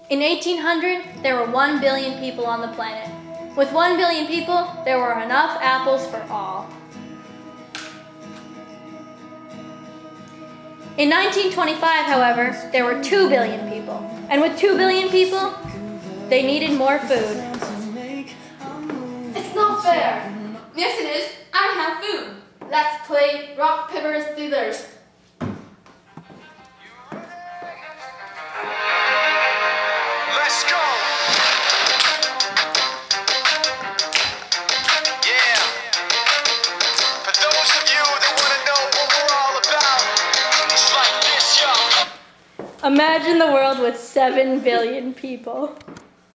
In 1800, there were 1 billion people on the planet. With 1 billion people, there were enough apples for all. In 1925, however, there were 2 billion people. And with 2 billion people, they needed more food. It's not fair. Yes, it is. I have food. Let's play rock, paper, scissors. Let's go. Yeah. For those of you that want to know what we're all about, it's like this, y'all. Imagine the world with 7 billion people.